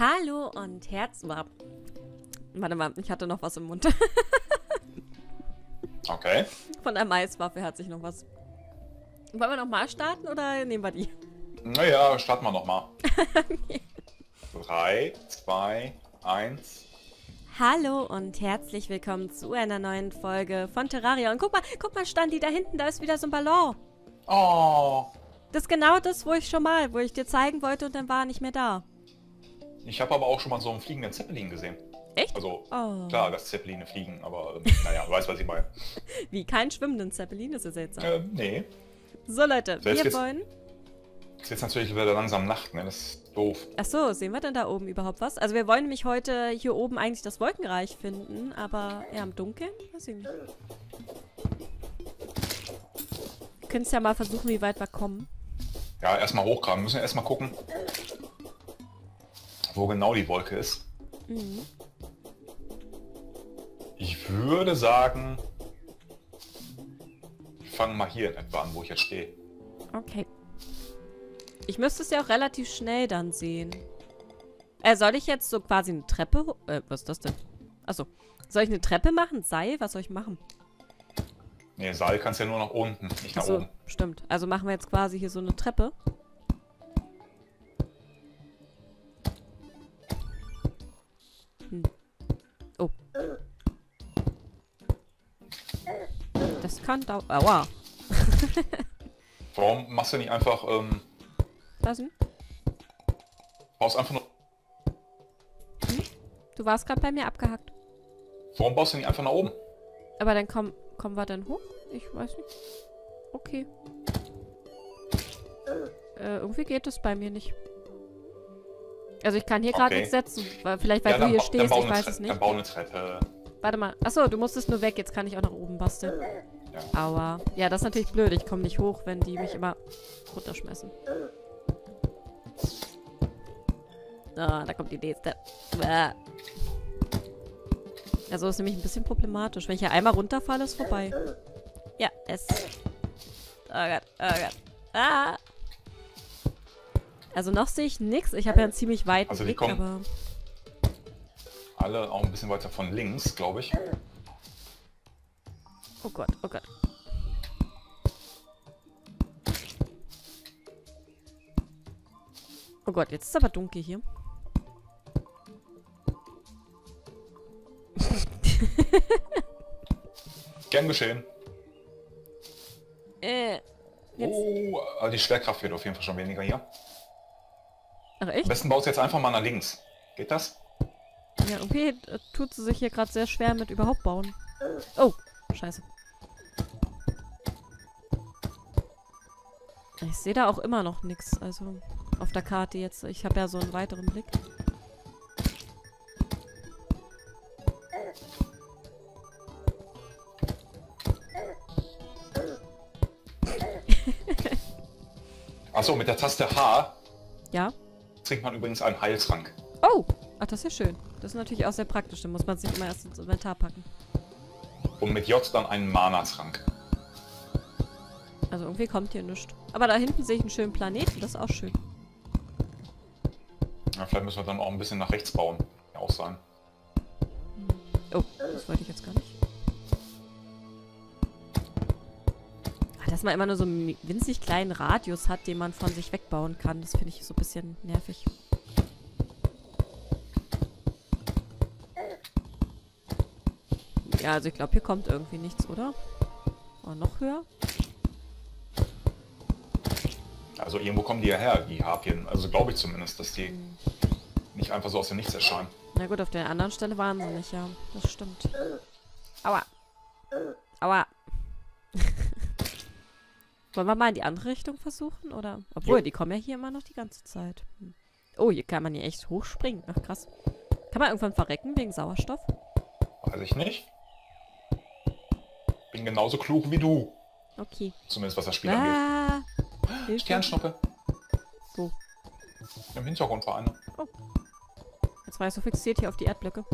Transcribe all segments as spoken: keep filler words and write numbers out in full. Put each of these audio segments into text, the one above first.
Hallo und herzlich... Warte mal, ich hatte noch was im Mund. Okay. Von der Maiswaffe hat sich noch was. Wollen wir nochmal starten oder nehmen wir die? Naja, starten wir nochmal. drei, zwei, eins. Hallo und herzlich willkommen zu einer neuen Folge von Terraria. Und guck mal, guck mal, Standi, da hinten, da ist wieder so ein Ballon. Oh. Das ist genau das, wo ich schon mal, wo ich dir zeigen wollte und dann war er nicht mehr da. Ich habe aber auch schon mal so einen fliegenden Zeppelin gesehen. Echt? Also, Oh. klar, dass Zeppeline fliegen, aber ähm, naja, du weißt, was ich meine. Wie, kein schwimmenden Zeppelin? Das ist seltsam. Äh, nee. So, Leute, So, jetzt wir geht's- wollen... Es ist jetzt natürlich wieder langsam Nacht, ne? Das ist doof. Achso, sehen wir denn da oben überhaupt was? Also wir wollen nämlich heute hier oben eigentlich das Wolkenreich finden, aber eher im Dunkeln? Weiß ich nicht. Wir können es ja mal versuchen, wie weit wir kommen. Ja, erstmal hochgraben. Wir müssen erstmal gucken, wo genau die Wolke ist. Mhm. Ich würde sagen, wir fangen mal hier in etwa an, wo ich jetzt stehe. Okay. Ich müsste es ja auch relativ schnell dann sehen. Äh, soll ich jetzt so quasi eine Treppe... ho- Äh, was ist das denn? Achso. Soll ich eine Treppe machen? Seil? Was soll ich machen? Nee, Seil kannst ja nur nach unten, nicht nach Achso, oben. stimmt. Also machen wir jetzt quasi hier so eine Treppe. Hm. Oh. Das kann dauern. Aua. Warum machst du nicht einfach, ähm, Was denn? baust einfach nur... Du warst gerade bei mir abgehackt. Warum baust du nicht einfach nach oben? Aber dann komm, kommen wir dann hoch? Ich weiß nicht. Okay. Äh, irgendwie geht es bei mir nicht. Also ich kann hier gerade Okay. nichts setzen. Weil, vielleicht weil Ja, du dann, hier ba- dann stehst, bau ich eine weiß Tre- es Dann nicht. bau eine Treppe. Warte mal. Achso, du musstest nur weg. Jetzt kann ich auch nach oben basteln. Ja. Aua. Ja, das ist natürlich blöd. Ich komme nicht hoch, wenn die mich immer runterschmeißen. Ah, da kommt die nächste. Bäh. Also ist nämlich ein bisschen problematisch. Wenn ich hier einmal runterfalle, ist vorbei. Ja, es... Oh Gott, oh Gott. Ah! Also noch sehe ich nichts. Ich habe ja einen ziemlich weiten Also die Blick, kommen- aber... Alle auch ein bisschen weiter von links, glaube ich. Oh Gott, oh Gott. Oh Gott, jetzt ist aber dunkel hier. Gern geschehen. Äh, jetzt... Oh, aber die Schwerkraft wird auf jeden Fall schon weniger hier. Ach Am echt? besten baust du jetzt einfach mal nach links. Geht das? Ja, irgendwie äh, tut sie sich hier gerade sehr schwer mit überhaupt bauen. Oh, scheiße. Ich sehe da auch immer noch nichts, also auf der Karte jetzt. Ich habe ja so einen weiteren Blick. Achso, mit der Taste H Ja? trinkt man übrigens einen Heiltrank. Oh! Ach, das ist ja schön. Das ist natürlich auch sehr praktisch. Dann muss man es nicht immer erst ins Inventar packen. Und mit J dann einen Mana-Trank. Also irgendwie kommt hier nichts. Aber da hinten sehe ich einen schönen Planeten. Das ist auch schön. Ja, vielleicht müssen wir dann auch ein bisschen nach rechts bauen. Ja, auch sein. Oh, das wollte ich jetzt gar nicht. Ah, dass man immer nur so einen winzig kleinen Radius hat, den man von sich wegbauen kann. Das finde ich so ein bisschen nervig. Ja, also ich glaube, hier kommt irgendwie nichts, oder? Oh, noch höher? Also irgendwo kommen die ja her, die Harpien. Also glaube ich zumindest, dass die nicht einfach so aus dem Nichts erscheinen. Na gut, auf der anderen Stelle waren sie nicht, ja. Das stimmt. Aua. Aua. Wollen wir mal in die andere Richtung versuchen, oder? Obwohl, Jo. die kommen ja hier immer noch die ganze Zeit. Hm. Oh, hier kann man hier echt hochspringen. Ach, krass. Kann man irgendwann verrecken wegen Sauerstoff? Weiß ich nicht. Bin genauso klug wie du. Okay. Zumindest was das Spiel angeht. Ah, Hilfe. Sternschnuppe. Wo? Im Hintergrund war eine. Jetzt war ich so fixiert hier auf die Erdblöcke.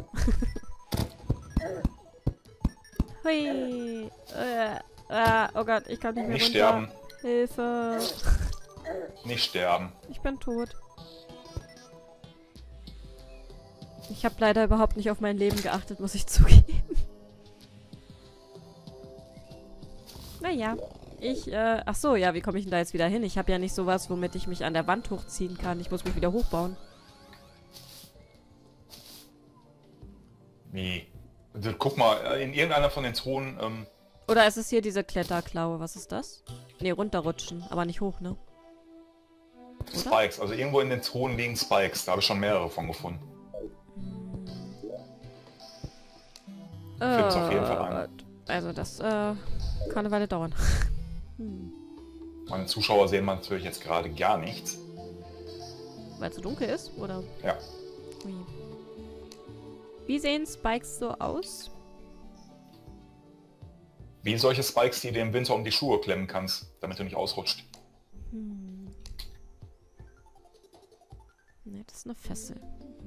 Hui. Äh, ah, oh Gott, ich kann nicht mehr Nicht runter. sterben. Hilfe. Nicht sterben. Ich bin tot. Ich habe leider überhaupt nicht auf mein Leben geachtet, muss ich zugeben. Naja, ich, äh, ach so, ja, wie komme ich denn da jetzt wieder hin? Ich habe ja nicht sowas, womit ich mich an der Wand hochziehen kann. Ich muss mich wieder hochbauen. Wie? Also, guck mal, in irgendeiner von den Zonen, ähm... Oder ist es hier diese Kletterklaue? Was ist das? Nee, runterrutschen, aber nicht hoch, ne? Oder? Spikes, also irgendwo in den Zonen liegen Spikes. Da habe ich schon mehrere von gefunden. Hm. Find's auf jeden Fall einen. Also das, äh, kann eine Weile dauern. hm. Meine Zuschauer sehen natürlich jetzt gerade gar nichts. Weil es so dunkel ist, oder? Ja. Ui. Wie sehen Spikes so aus? Wie solche Spikes, die du im Winter um die Schuhe klemmen kannst, damit du nicht ausrutscht. Hm. Ne, das ist eine Fessel.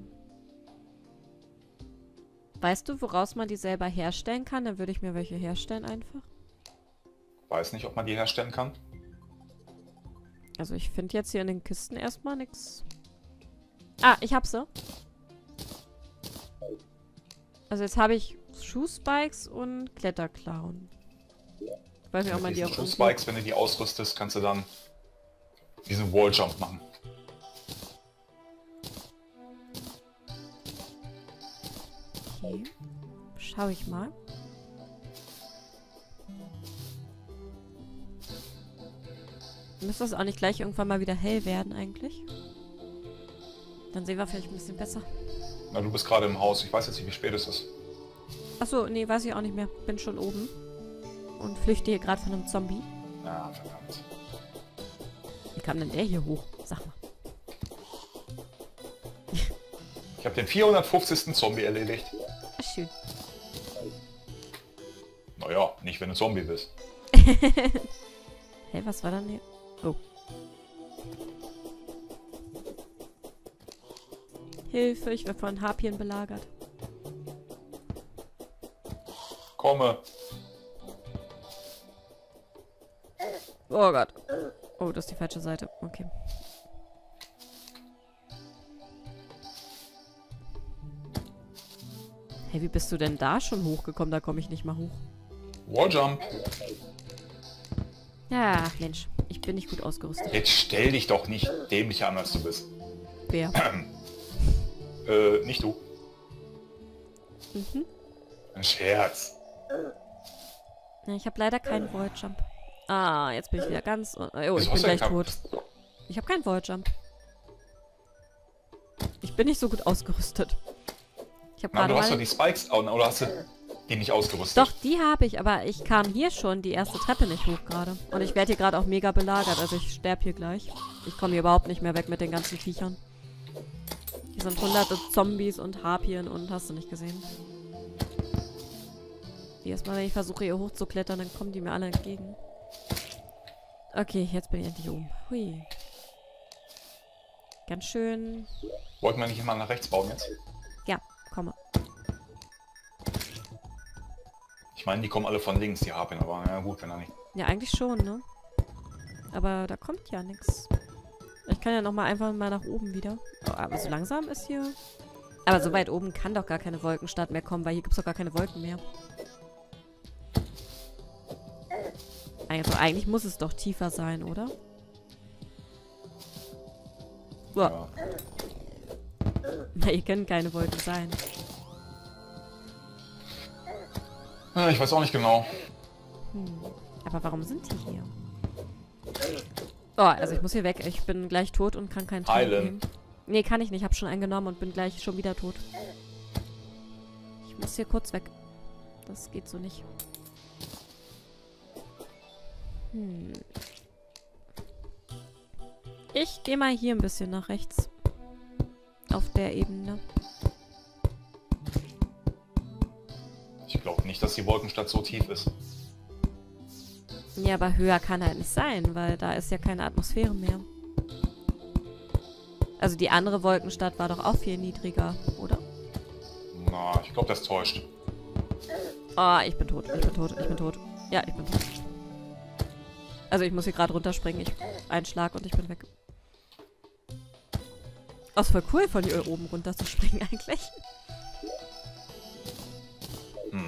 Weißt du, woraus man die selber herstellen kann? Dann würde ich mir welche herstellen einfach. Weiß nicht, ob man die herstellen kann. Also ich finde jetzt hier in den Kisten erstmal nichts. Ah, ich hab sie. Also jetzt habe ich Schuhspikes und Kletterklauen. Ich weiß nicht, ob man die auch irgendwie... Schuhspikes, wenn du die ausrüstest, kannst du dann diesen Walljump machen. Okay. Schau ich mal. Müsste das auch nicht gleich irgendwann mal wieder hell werden eigentlich? Dann sehen wir vielleicht ein bisschen besser. Na, du bist gerade im Haus. Ich weiß jetzt nicht, wie spät es ist. Achso, nee, weiß ich auch nicht mehr. Bin schon oben. Und flüchte hier gerade von einem Zombie. Ja, verdammt. Wie kam denn der hier hoch? Sag mal. Ich habe den vierhundertfünfzigsten Zombie erledigt. Ach, schön. Naja, nicht wenn du Zombie bist. Hey, was war denn hier? Oh. Hilfe, ich werde von Harpien belagert. Komme. Oh Gott. Oh, das ist die falsche Seite. Okay. Hey, wie bist du denn da schon hochgekommen? Da komme ich nicht mal hoch. Walljump. Ja, Mensch. Ich bin nicht gut ausgerüstet. Jetzt stell dich doch nicht dämlicher an, als du bist. Wer? äh, nicht du. Mhm. Ein Scherz. Ja, ich habe leider keinen Walljump. Ah, jetzt bin ich wieder ganz... Oh, ich Wieso bin hast du gleich keinen- tot. Ich habe keinen Walljump. Ich bin nicht so gut ausgerüstet. Ich habe Na, gerade du hast doch mal... die Spikes, oder hast du die nicht ausgerüstet? Doch, die habe ich, aber ich kam hier schon die erste Treppe nicht hoch gerade. Und ich werde hier gerade auch mega belagert, also ich sterbe hier gleich. Ich komme hier überhaupt nicht mehr weg mit den ganzen Viechern. Hier sind hunderte Zombies und Harpien und hast du nicht gesehen. Jedes Mal, wenn ich versuche hier hochzuklettern, dann kommen die mir alle entgegen. Okay, jetzt bin ich endlich oben. Hui. Ganz schön... Wollten wir nicht mal nach rechts bauen jetzt? Ja, komme. Ich meine, die kommen alle von links, die Harpien, aber na gut, wenn er nicht. Ja, eigentlich schon, ne? Aber da kommt ja nichts. Ich kann ja nochmal einfach mal nach oben wieder. Oh, aber so langsam ist hier... Aber so weit oben kann doch gar keine Wolkenstadt mehr kommen, weil hier gibt es doch gar keine Wolken mehr. Also eigentlich muss es doch tiefer sein, oder? Boah. Ja. Na, hier können keine Wolken sein. Ja, ich weiß auch nicht genau. Hm. Aber warum sind die hier? Oh, also ich muss hier weg. Ich bin gleich tot und kann keinen Trank Heilen. nehmen. Nee, kann ich nicht. Ich habe schon einen genommen und bin gleich schon wieder tot. Ich muss hier kurz weg. Das geht so nicht. Hm. Ich gehe mal hier ein bisschen nach rechts. Auf der Ebene. Ich glaube nicht, dass die Wolkenstadt so tief ist. Ja, aber höher kann halt nicht sein, weil da ist ja keine Atmosphäre mehr. Also die andere Wolkenstadt war doch auch viel niedriger, oder? Na, ich glaube, das täuscht. Oh, ich bin tot, ich bin tot, ich bin tot. Ja, ich bin tot. Also ich muss hier gerade runterspringen. Ich, ein Schlag und ich bin weg. Oh, ist voll cool, von hier oben runter zu springen eigentlich. Hm.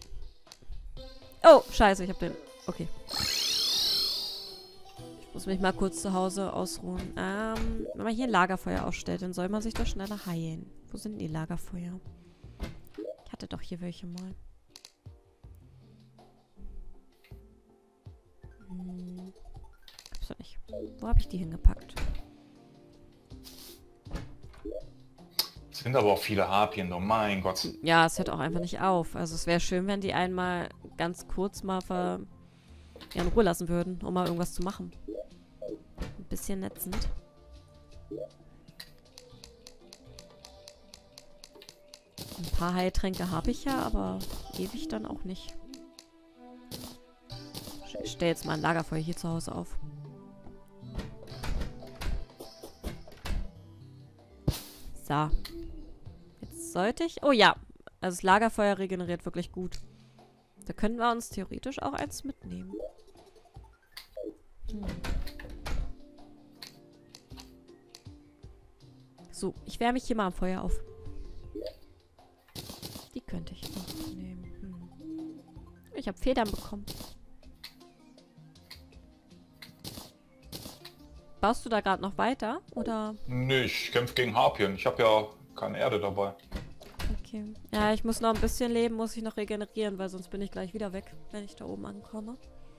Oh, scheiße, ich hab den... Okay. Ich muss mich mal kurz zu Hause ausruhen. Ähm, wenn man hier ein Lagerfeuer ausstellt, dann soll man sich doch schneller heilen. Wo sind denn die Lagerfeuer? Ich hatte doch hier welche mal. Hm. Gibt's doch nicht. Wo habe ich die hingepackt? Es sind aber auch viele Harpien, oh mein Gott. Ja, es hört auch einfach nicht auf. Also es wäre schön, wenn die einmal ganz kurz mal ver ja, in Ruhe lassen würden, um mal irgendwas zu machen. Ein bisschen netzend. Ein paar Heiltränke habe ich ja, aber ewig dann auch nicht. Ich stelle jetzt mal ein Lagerfeuer hier zu Hause auf. So. Jetzt sollte ich... Oh ja, also das Lagerfeuer regeneriert wirklich gut. Da können wir uns theoretisch auch eins mitnehmen. Hm. So, ich wärme mich hier mal am Feuer auf. Die könnte ich noch nehmen. Hm. Ich habe Federn bekommen. Baust du da gerade noch weiter? Oder? Nee, ich kämpfe gegen Harpien. Ich habe ja keine Erde dabei. Okay. Ja, ich muss noch ein bisschen leben, muss ich noch regenerieren, weil sonst bin ich gleich wieder weg, wenn ich da oben ankomme.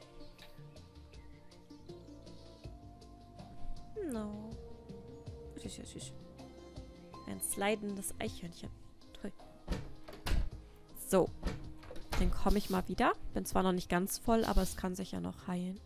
No. Süß, süß, süß. Ein slidendes Eichhörnchen. Toll. So. Dann komme ich mal wieder. Bin zwar noch nicht ganz voll, aber es kann sich ja noch heilen.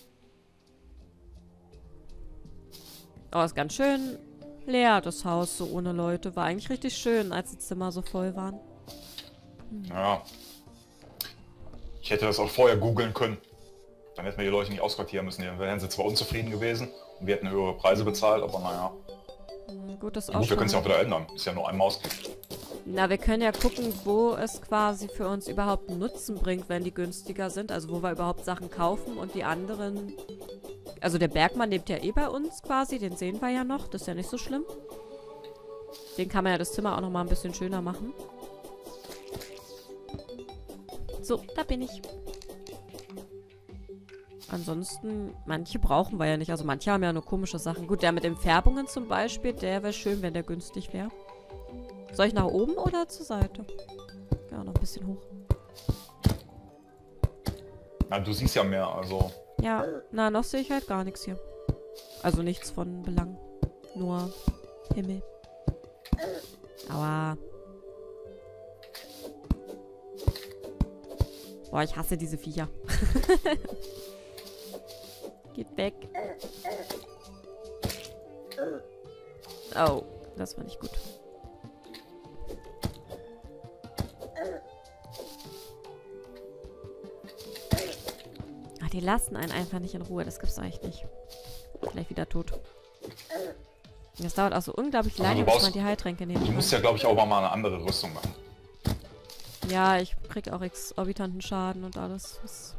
Oh, ist ganz schön leer, das Haus, so ohne Leute. War eigentlich richtig schön, als die Zimmer so voll waren. Hm. Ja. Ich hätte das auch vorher googeln können. Dann hätten wir die Leute nicht ausquartieren müssen. Dann wären sie zwar unzufrieden gewesen und wir hätten höhere Preise bezahlt, aber naja. Hm, gut, das auch Gut, wir können es ja auch schon. wieder ändern. Ist ja nur ein Mausklick. Na, wir können ja gucken, wo es quasi für uns überhaupt einen Nutzen bringt, wenn die günstiger sind. Also wo wir überhaupt Sachen kaufen und die anderen... Also der Bergmann lebt ja eh bei uns quasi, den sehen wir ja noch. Das ist ja nicht so schlimm. Den kann man ja das Zimmer auch nochmal ein bisschen schöner machen. So, da bin ich. Ansonsten, manche brauchen wir ja nicht. Also manche haben ja nur komische Sachen. Gut, der mit den Färbungen zum Beispiel, der wäre schön, wenn der günstig wäre. Soll ich nach oben oder zur Seite? Ja, noch ein bisschen hoch. Na, du siehst ja mehr, also... Ja, na, noch sehe ich halt gar nichts hier. Also nichts von Belang. Nur Himmel. Aua. Boah, ich hasse diese Viecher. Geht weg. Oh, das war nicht gut. Die lassen einen einfach nicht in Ruhe. Das gibt's eigentlich nicht. Gleich wieder tot. Das dauert auch so unglaublich Also lange, du bis brauchst- man die Heiltränke nehmen Du kann. musst ja, glaube ich, auch mal eine andere Rüstung machen. Ja, ich krieg auch exorbitanten Schaden und alles. Das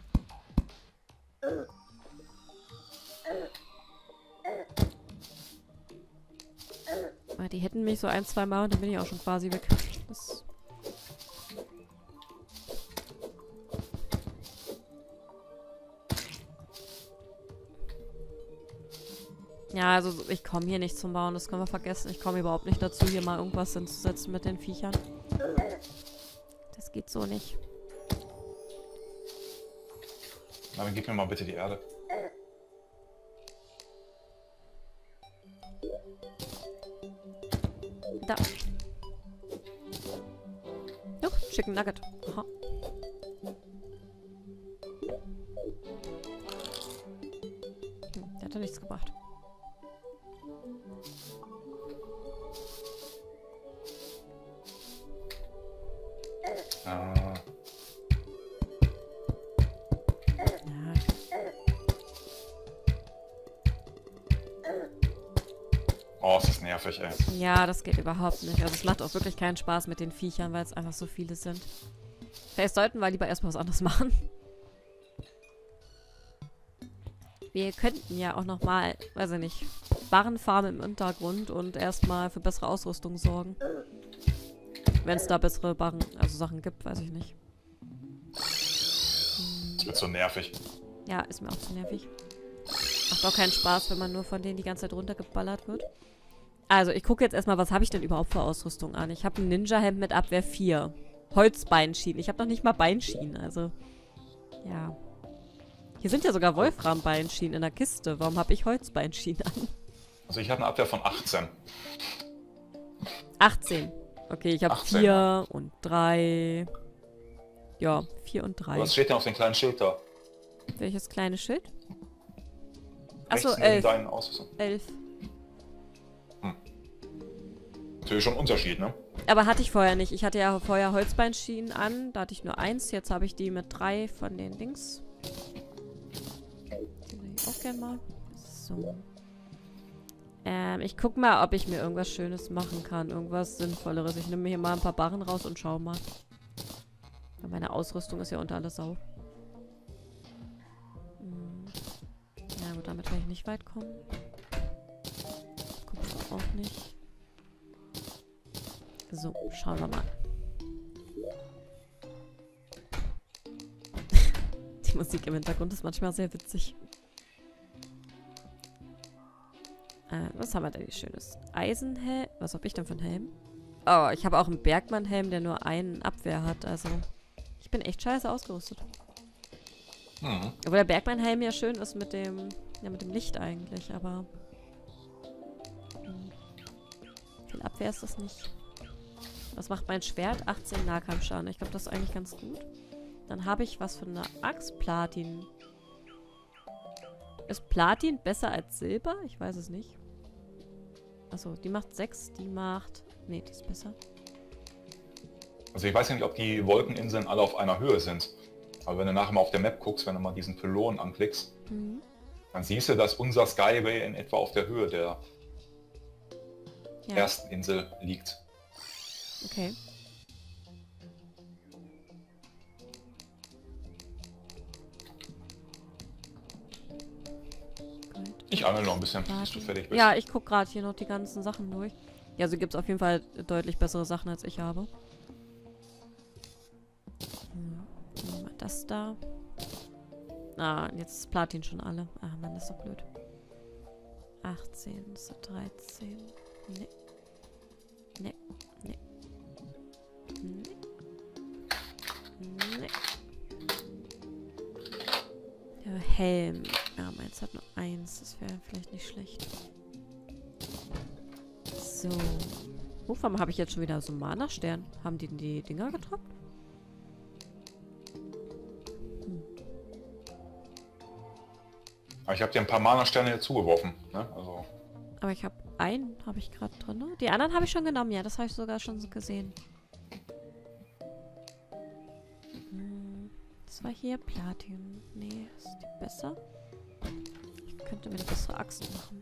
Aber die hätten mich so ein, zwei Mal und dann bin ich auch schon quasi weg. Das Ja, also ich komme hier nicht zum Bauen, das können wir vergessen. Ich komme überhaupt nicht dazu, hier mal irgendwas hinzusetzen mit den Viechern. Das geht so nicht. Na, dann gib mir mal bitte die Erde. Da. Oh, Chicken Nugget. Aha. Hm, der hat ja nichts gebracht. Ah, Ja. oh, ist das nervig, ey. ja, das geht überhaupt nicht. Also es macht auch wirklich keinen Spaß mit den Viechern, weil es einfach so viele sind. Vielleicht sollten wir lieber erstmal was anderes machen. Wir könnten ja auch nochmal, weiß ich nicht, Barrenfarm im Untergrund und erstmal für bessere Ausrüstung sorgen. Wenn es da bessere Barren, also Sachen gibt, weiß ich nicht. Das wird so nervig. Ja, ist mir auch zu nervig. Macht auch keinen Spaß, wenn man nur von denen die ganze Zeit runtergeballert wird. Also, ich gucke jetzt erstmal, was habe ich denn überhaupt für Ausrüstung an? Ich habe ein Ninja-Hemd mit Abwehr vier. Holzbeinschienen. Ich habe noch nicht mal Beinschienen, also... Ja. Hier sind ja sogar Wolfram-Beinschienen in der Kiste. Warum habe ich Holzbeinschienen an? Also ich habe eine Abwehr von achtzehn. achtzehn. Okay, ich habe vier ja. und drei. Ja, vier und drei. Was steht denn auf dem kleinen Schild da? Welches kleine Schild? Achso, Rechts neben elf. deinen Ausrüstung. elf. Hm. Natürlich schon ein Unterschied, ne? Aber hatte ich vorher nicht. Ich hatte ja vorher Holzbeinschienen an. Da hatte ich nur eins. Jetzt habe ich die mit drei von den Dings. Die will ich auch gerne mal. So. Ähm, ich guck mal, ob ich mir irgendwas Schönes machen kann. Irgendwas Sinnvolleres. Ich nehme mir hier mal ein paar Barren raus und schau mal. Weil meine Ausrüstung ist ja unter alle Sau. Hm. Ja gut, damit werde ich nicht weit kommen. Kupfer auch nicht. So, schauen wir mal. Die Musik im Hintergrund ist manchmal sehr witzig. Äh, was haben wir denn hier Schönes? Eisenhelm. Was habe ich denn für einen Helm? Oh, ich habe auch einen Bergmann-Helm, der nur einen Abwehr hat. Also, ich bin echt scheiße ausgerüstet. Mhm. Obwohl der Bergmann-Helm ja schön ist mit dem, ja, mit dem Licht eigentlich, aber hm, viel Abwehr ist das nicht. Was macht mein Schwert? achtzehn Nahkampfschaden. Ich glaube, das ist eigentlich ganz gut. Dann habe ich was von einer Axt. Platin. Ist Platin besser als Silber? Ich weiß es nicht. Achso, die macht sechs. Die macht... Nee, die ist besser. Also ich weiß ja nicht, ob die Wolkeninseln alle auf einer Höhe sind. Aber wenn du nachher mal auf der Map guckst, wenn du mal diesen Pylon anklickst, mhm. dann siehst du, dass unser Skyway in etwa auf der Höhe der ja. ersten Insel liegt. Okay. Ich angel noch ein bisschen, bis du fertig bist. Ja, ich gucke gerade hier noch die ganzen Sachen durch. Ja, so gibt es auf jeden Fall deutlich bessere Sachen, als ich habe. Hm, mal das da. Ah, jetzt ist Platin schon alle. Ach Mann, das ist doch blöd. achtzehn, das ist dreizehn. Nee. Nee. Nee. Nee. Nee. Der Helm. Ja, meins hat nur eins. Das wäre vielleicht nicht schlecht. So. Oh, warum habe ich jetzt schon wieder so einen Mana-Stern? Haben die die Dinger getroppt? Hm. Aber ich habe dir ein paar Mana-Sterne hier zugeworfen. Ne? Also. Aber ich habe einen, habe ich gerade drin. Ne? Die anderen habe ich schon genommen. Ja, das habe ich sogar schon so gesehen. Hm. Das war hier Platin. Nee, ist die besser? Ich könnte mir eine bessere Axt machen.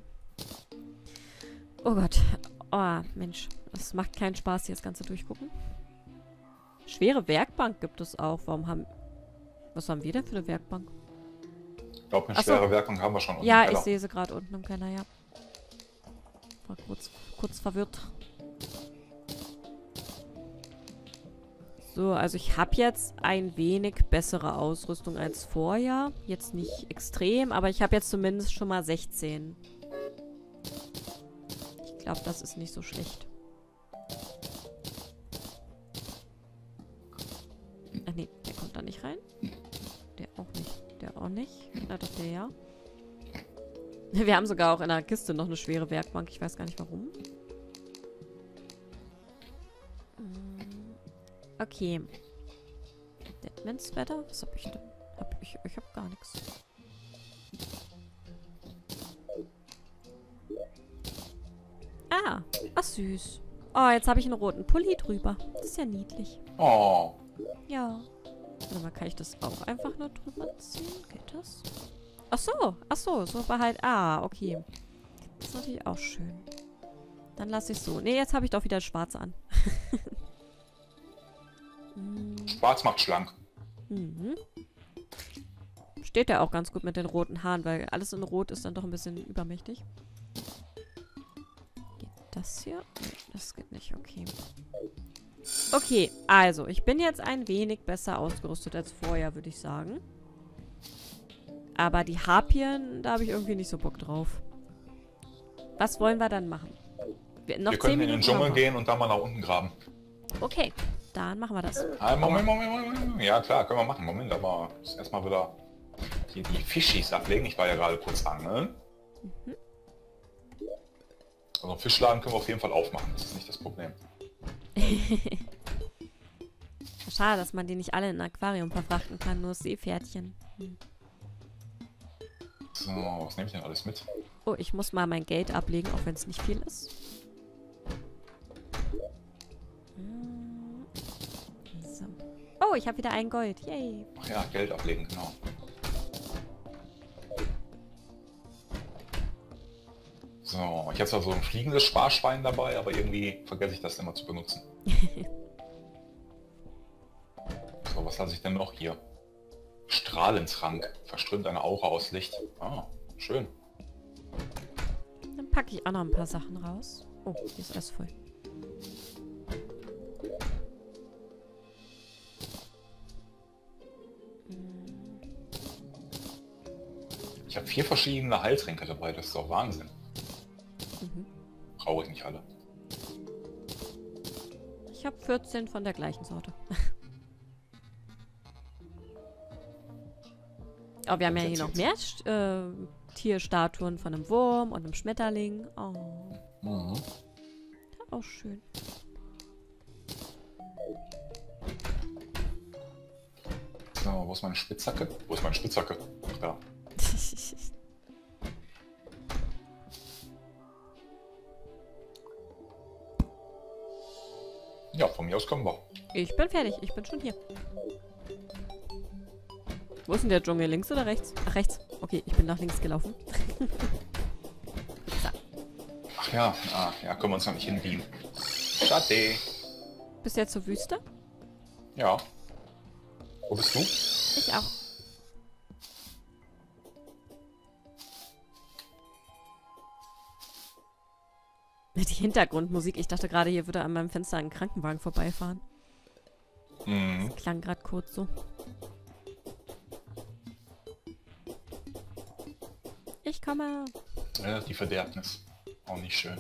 Oh Gott. Oh, Mensch. Das macht keinen Spaß, hier das Ganze durchgucken. Schwere Werkbank gibt es auch. Warum haben... Was haben wir denn für eine Werkbank? Ich glaube, eine schwere Werkbank haben wir schon unten ja, im Keller. Ich sehe sie gerade unten im Keller, ja. War kurz, kurz verwirrt. So, also ich habe jetzt ein wenig bessere Ausrüstung als vorher. Jetzt nicht extrem, aber ich habe jetzt zumindest schon mal sechzehn. Ich glaube, das ist nicht so schlecht. Ach nee, der kommt da nicht rein. Der auch nicht. Der auch nicht. Na doch, der ja. Wir haben sogar auch in der Kiste noch eine schwere Werkbank. Ich weiß gar nicht warum. Okay. Deadman's-Wetter? Was hab ich denn? Hab ich, ich hab gar nichts. Ah, ach süß. Oh, jetzt habe ich einen roten Pulli drüber. Das ist ja niedlich. Oh. Ja. Warte mal, kann ich das auch einfach nur drüber ziehen? Geht das? Ach so, ach so, so behalt. Ah, okay. Das ist natürlich auch schön. Dann lasse ich so. Ne, jetzt habe ich doch wieder schwarz an. Schwarz macht schlank. Mhm. Steht ja auch ganz gut mit den roten Haaren, weil alles in Rot ist dann doch ein bisschen übermächtig. das hier? Nee, das geht nicht. Okay. Okay, also, ich bin jetzt ein wenig besser ausgerüstet als vorher, würde ich sagen. Aber die Harpien, da habe ich irgendwie nicht so Bock drauf. Was wollen wir dann machen? Wir, noch wir können in den Dschungel gehen und dann mal nach unten graben. Okay, dann machen wir das. Ah, Moment, Moment, Moment, Moment. Ja klar, können wir machen. Moment, aber erstmal wieder hier die Fischis ablegen. Ich war ja gerade kurz angeln. Mhm. Also Fischladen können wir auf jeden Fall aufmachen. Das ist nicht das Problem. Schade, dass man die nicht alle in ein Aquarium verfrachten kann. Nur das Seepferdchen. Hm. So, was nehme ich denn alles mit? Oh, ich muss mal mein Geld ablegen, auch wenn es nicht viel ist. So. Oh, ich habe wieder ein Gold. Yay. Ach ja, Geld ablegen, genau. So, ich habe zwar so ein fliegendes Sparschwein dabei, aber irgendwie vergesse ich das immer zu benutzen. So, was lasse ich denn noch hier? Strahlentrank. Verströmt eine Aura aus Licht. Ah, schön. Dann packe ich auch noch ein paar Sachen raus. Oh, hier ist alles voll. Ich habe vier verschiedene Heiltränke dabei, das ist doch Wahnsinn. Mhm. Brauche ich nicht alle. Ich habe vierzehn von der gleichen Sorte. Oh, wir haben ja hier noch mehr äh, Tierstatuen von einem Wurm und einem Schmetterling. Oh. Mhm. Auch schön. So, wo ist meine Spitzhacke? Wo ist meine Spitzhacke? Ach, da. Ja, von mir aus kommen wir. Ich bin fertig, ich bin schon hier. Wo ist denn der Dschungel? Links oder rechts? Ach, rechts. Okay, ich bin nach links gelaufen. So. Ach ja, ah, ja, können wir uns noch nicht hinbiegen. Schade. Bist du jetzt zur Wüste? Ja. Wo bist du? Ich auch. Die Hintergrundmusik. Ich dachte gerade, hier würde an meinem Fenster ein Krankenwagen vorbeifahren. Mhm. Das klang gerade kurz so. Ich komme. Ja, die Verderbnis. Auch nicht schön.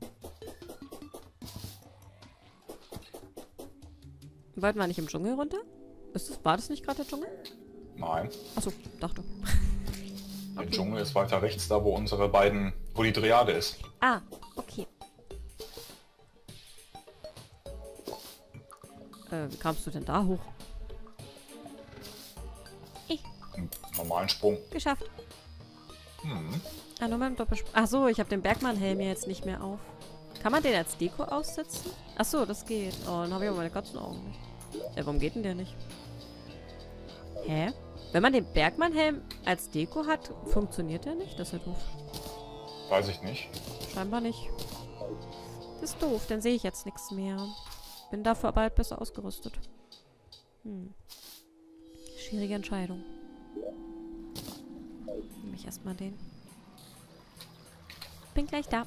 Wollten wir nicht im Dschungel runter? Ist das, war das nicht gerade der Dschungel? Nein. Achso, dachte. Der okay. Dschungel ist weiter rechts, da wo unsere beiden, wo die Dryade ist. Ah, okay. Äh, wie kamst du denn da hoch? Ich. Einen normalen Sprung. Geschafft. Hm. Ah, nur beim Doppelsprung. Achso, ich habe den Bergmann-Helm jetzt nicht mehr auf. Kann man den als Deko aussetzen? Achso, das geht. Oh, dann habe ich aber meine Katzenaugen nicht. Ja, warum geht denn der nicht? Hä? Wenn man den Bergmann-Helm als Deko hat, funktioniert der nicht? Das ist ja doof. Weiß ich nicht. Scheinbar nicht. Das ist doof, dann sehe ich jetzt nichts mehr. Bin dafür aber halt besser ausgerüstet. Hm. Schwierige Entscheidung. Nehme ich erstmal den. Bin gleich da.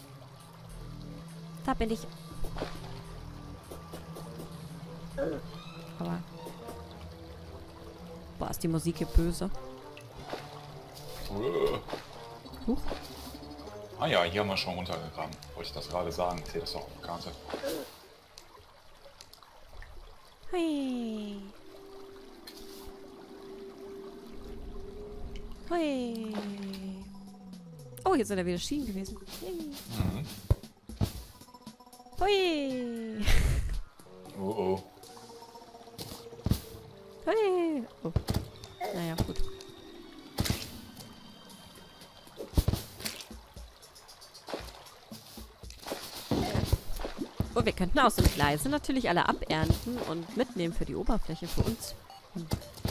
Da bin ich. Aber. Boah, ist die Musik hier böse. Huch. Ah ja, hier haben wir schon runtergegraben. Wollte ich das gerade sagen. Ich sehe das doch auf der Karte. Hui. Hui. Oh, hier sind ja wieder Schienen gewesen. Mhm. Hui. Oh oh. Hui. Oh. Naja, gut. Oh, wir könnten aus dem Gleise natürlich alle abernten und mitnehmen für die Oberfläche für uns. Hm.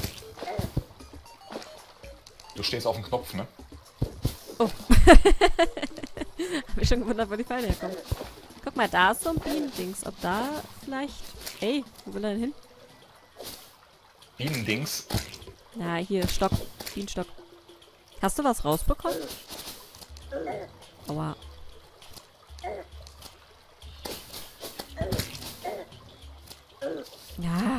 Du stehst auf dem Knopf, ne? Oh. Hab ich schon gewundert, wo die Pfeile herkommen. Guck mal, da ist so ein Bienendings. Ob da vielleicht... Ey, wo will er denn hin? Bienendings? Na, hier, Stock. Bienenstock. Hast du was rausbekommen? Aua. Ja.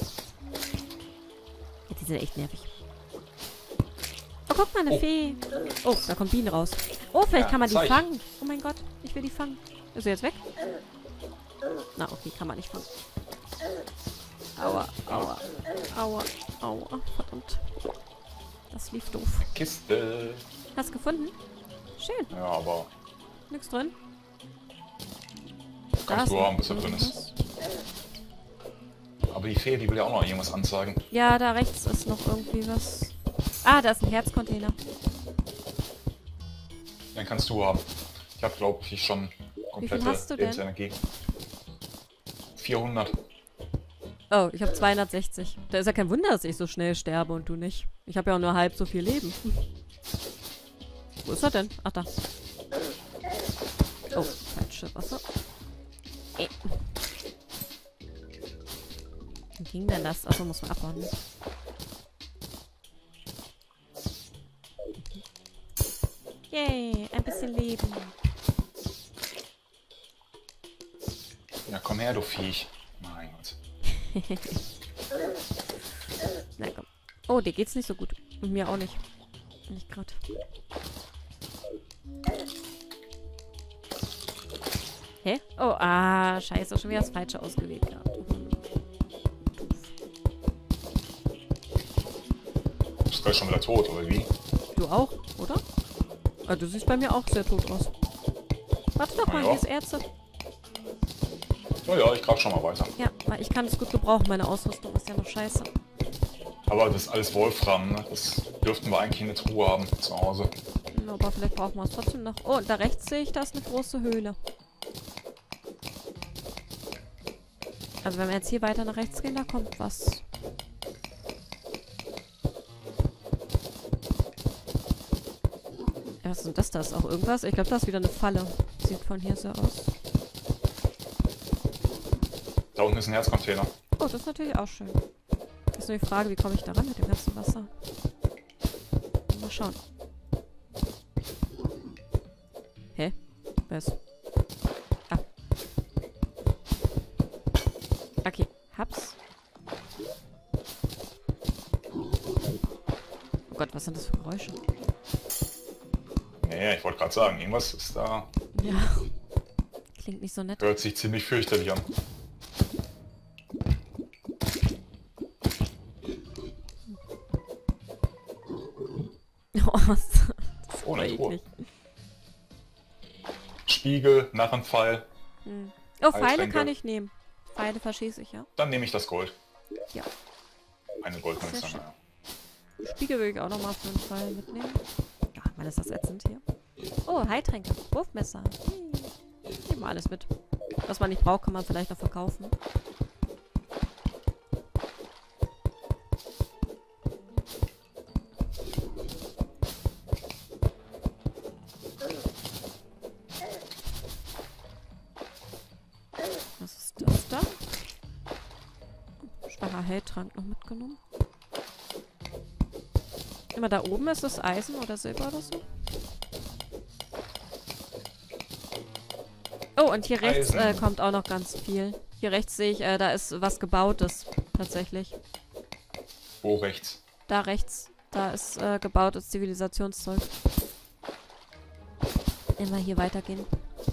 Ja, die sind echt nervig. Oh, guck mal, eine Oh. Fee. Oh, da kommen Bienen raus. Oh, vielleicht Ja, kann man die zeig. fangen. Oh mein Gott, ich will die fangen. Ist sie jetzt weg? Na, okay, kann man nicht fangen. Aua, aua, aua, aua. Verdammt. Das lief doof. Kiste. Hast du gefunden? Schön. Ja, aber Nix drin. kannst du ist haben, bis er drin ist. Aber die Fee, die will ja auch noch irgendwas anzeigen. Ja, da rechts ist noch irgendwie was. Ah, da ist ein Herzcontainer. Den kannst du haben. Ich habe, glaube ich, schon komplette hast du denn? Lebensenergie. vierhundert. Oh, ich habe zweihundertsechzig. Da ist ja kein Wunder, dass ich so schnell sterbe und du nicht. Ich habe ja auch nur halb so viel Leben. Wo ist er denn? Ach, da. Oh, falsche Wasser. Äh. Wie ging denn das? Achso, muss man abbauen. Ne? Yay, ein bisschen Leben. Ja, komm her, du Viech. Mein Gott. Na komm. Oh, dir geht's nicht so gut. Und mir auch nicht. Nicht gerade. Hä? Oh, ah, scheiße. Schon wieder das Falsche ausgewählt gehabt. Du bist gleich schon wieder tot, oder wie? Du auch, oder? Ah, du siehst bei mir auch sehr tot aus. Warte doch Na mal, ja. hier ist Ärzte. Ja, ja, ich grab schon mal weiter. Ja, weil ich kann es gut gebrauchen. Meine Ausrüstung ist ja noch scheiße. Aber das ist alles Wolfram, ne? Das dürften wir eigentlich in der Truhe haben zu Hause. Aber vielleicht brauchen wir es trotzdem noch. Oh, und da rechts sehe ich, da ist eine große Höhle. Also wenn wir jetzt hier weiter nach rechts gehen, da kommt was. Ja, was ist denn das? Da ist auch irgendwas. Ich glaube, da ist wieder eine Falle. Sieht von hier so aus. Da unten ist ein Herzcontainer. Oh, das ist natürlich auch schön. Ist nur die Frage, wie komme ich da ran mit dem ganzen Wasser? Mal schauen. Hä? Was? Ah. Okay, hab's. Oh Gott, was sind das für Geräusche? Nee, ich wollte gerade sagen, irgendwas ist da. Ja. Klingt nicht so nett. Hört sich ziemlich fürchterlich an. Oh, das ist Oh, eine Truhe. eklig. Spiegel, Narrenpfeil. Hm. Oh, Pfeile Heiltränke. kann ich nehmen. Pfeile verschieße ich, ja? Dann nehme ich das Gold. Ja. Eine Sehr Goldmünze. schön. Naja. Spiegel will ich auch nochmal für einen Fall mitnehmen. Ja, man ist das ätzend hier. Oh, Heiltränke. Wurfmesser. Hm. Nehmen wir alles mit. Was man nicht braucht, kann man vielleicht noch verkaufen. Was ist das da? Schwacher Heiltrank noch mitgenommen. Immer da oben ist das Eisen oder Silber oder so. Oh, und hier rechts Eisen. äh, kommt auch noch ganz viel. Hier rechts sehe ich, äh, da ist was Gebautes. Tatsächlich. Wo rechts? Da rechts. Da ist äh, gebautes Zivilisationszeug. Immer hier weitergehen.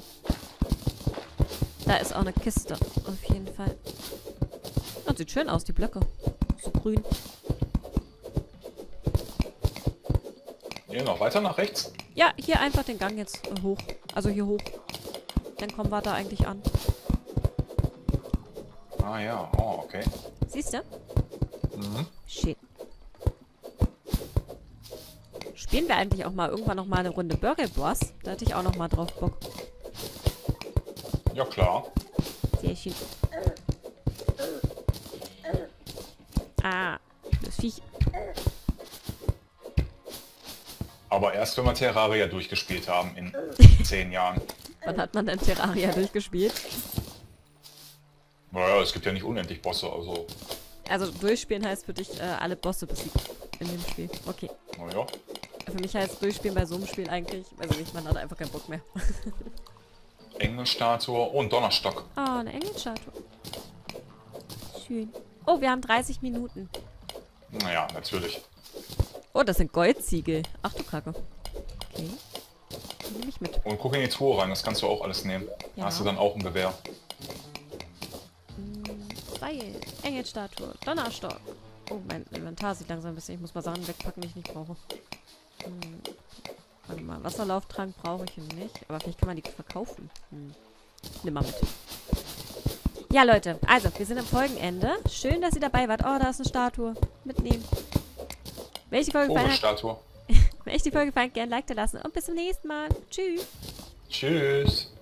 Da ist auch eine Kiste. Auf jeden Fall. Und sieht schön aus, die Blöcke. So grün. Hier noch weiter nach rechts? Ja, hier einfach den Gang jetzt äh, hoch. Also hier hoch. Dann kommen wir da eigentlich an. Ah ja, oh, okay. Siehst du? Mhm. Shit. Spielen wir eigentlich auch mal irgendwann noch mal eine Runde Burger Boss? Da hätte ich auch noch mal drauf Bock. Ja klar. Sehr schön. Ah, das Viech. Aber erst wenn wir Terraria durchgespielt haben in zehn Jahren. Wann hat man denn Terraria durchgespielt? Naja, es gibt ja nicht unendlich Bosse, also. Also durchspielen heißt für dich äh, alle Bosse besiegen in dem Spiel. Okay. Naja. Für mich heißt durchspielen bei so einem Spiel eigentlich, also nicht, man hat einfach keinen Bock mehr. Engelstatue und Donnerstock. Ah, eine Engelstatue. schön. Oh, wir haben dreißig Minuten. Naja, natürlich. Oh, das sind Goldziegel. Ach du Kacke. Okay. Die nehme ich mit. Und guck in die Truhe rein, das kannst du auch alles nehmen. Ja. Da hast du dann auch ein Gewehr. Seil, Engelstatue, Donnerstock. Oh, mein Inventar sieht langsam ein bisschen. Ich muss mal Sachen wegpacken, die ich nicht brauche. Hm. Warte mal, Wasserlauftrank brauche ich nicht. Aber vielleicht kann man die verkaufen. Hm. Nimm mal mit. Ja, Leute. Also, wir sind am Folgenende. Schön, dass ihr dabei wart. Oh, da ist eine Statue. Mitnehmen. Wenn euch die Folge gefallen hat, Statue. wenn euch die Folge gefallen hat, gerne ein Like da lassen. Und bis zum nächsten Mal. Tschüss. Tschüss.